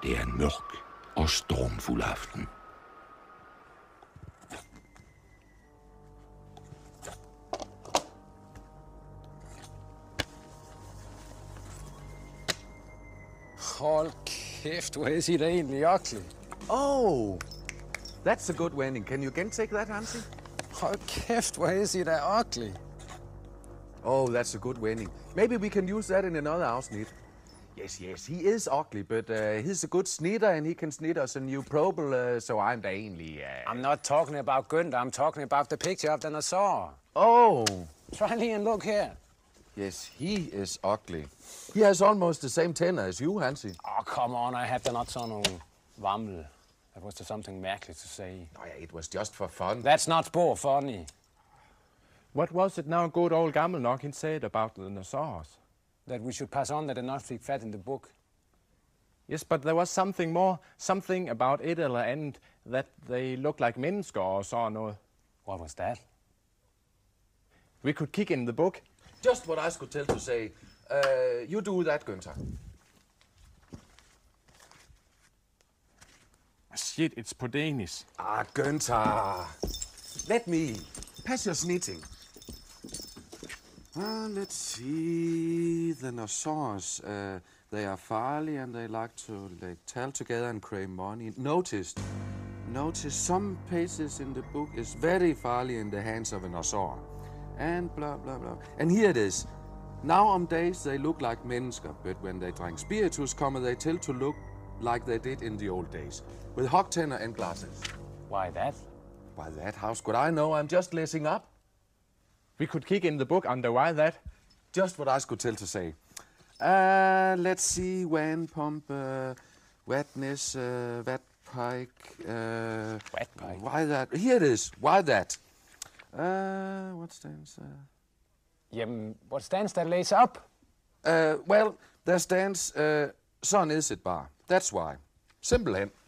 Det er en mørk og stormfuld aften. Hold kæft, hvor er I da egentlig ugly. Oh, that's a good winning. Can you again take that, Hansi? Hold kæft, hvor er I da ugly. Oh, that's a good winning. Maybe we can use that in another afsnit. Yes, he is ugly, but he's a good snitter and he can snit us a new Probel, so I'm mainly... I'm not talking about Günther, I'm talking about the picture of the dinosaur. Oh, Try and look here. yes, he is ugly. He has almost the same tenor as you, Hansi. Oh, come on, I have not sådan nogle vammel. That was something mærkeligt to say. Oh, yeah, it was just for fun. That's not spor funny. What was it now good old Gammelnock he said about the dinosaurs? That we should pass on that and not speak fat in the book. Yes, but there was something more, something about Edel and that they look like mennesker or sådan noget. What was that? We could kick in the book. Just what I skulle tell to say. You do that, Günther. Shit, it's på Danish. Ah, Günther. Let me. Pass your snitting. Let's see. The dinosaurs. They are farly and they like to tell together and crave money. Notice some pages in the book is very farly in the hands of a dinosaur. And blah, blah, blah. And here it is. Nowadays they look like mennesker, but when they drink spiritus, they tell to look like they did in the old days. With hog tenor and glasses. Why that? Why that? How could I know? I'm just lacing up. We could kick in the book under why that. Just what I could tell to say. Let's see. Wan pump, wetness, wet pike. Wet pike? Why that? Here it is. Why that? What stands? Jamen, what stands that lays up? Well, there stands. Sådan is it bare. That's why. Simpelthen.